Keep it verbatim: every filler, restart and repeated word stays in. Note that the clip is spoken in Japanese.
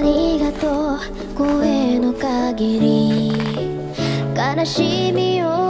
りがとう声の限り悲しみを